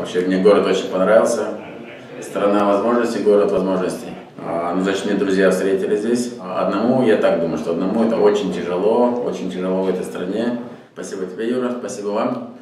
Вообще мне город очень понравился. Страна возможностей, город возможностей. Ну, значит, мне друзья встретили здесь. Одному, я так думаю, что одному это очень тяжело в этой стране. Спасибо тебе, Юра, спасибо вам.